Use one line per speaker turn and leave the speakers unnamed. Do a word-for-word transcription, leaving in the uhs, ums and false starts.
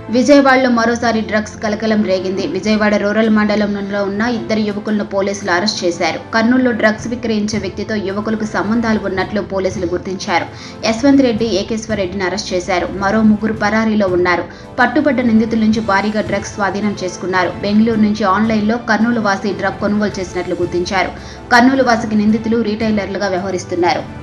విజయవాడలో మరోసారి డ్రగ్స్ కలకలం రేగింది. విజయవాడ రూరల్ మండలంలో ఉన్న ఇద్దరు యువకులను పోలీసులు అరెస్ట్ చేశారు. కర్నూలులో డ్రగ్స్ విక్రయించే వ్యక్తితో యువకులకు సంబంధాలు ఉన్నట్లు పోలీసులు గుర్తించారు. యశ్వంత్ రెడ్డి, ఏకేశ్వర్ రెడ్డిని అరెస్ట్ చేశారు. మరో ముగ్గురు పరారీలో ఉన్నారు. పట్టుబడ్డ నిందితుల నుంచి భారీగా డ్రగ్స్ స్వాధీనం చేసుకున్నారు. బెంగళూరు నుంచి ఆన్లైన్లో కర్నూలు వాసి డ్రగ్ కొనుగోలు చేసినట్లు గుర్తించారు. కర్నూలు వాసికి నిందితులు రీటైలర్లుగా వ్యవహరిస్తున్నారు.